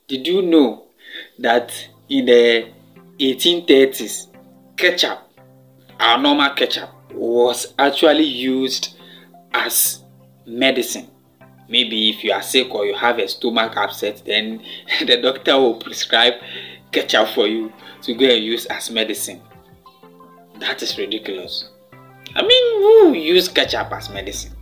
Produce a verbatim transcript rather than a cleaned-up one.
Did you know that in the eighteen thirties, ketchup, our normal ketchup, was actually used as medicine? Maybe if you are sick or you have a stomach upset, then the doctor will prescribe ketchup for you to go and use as medicine. That is ridiculous. I mean, who use ketchup as medicine?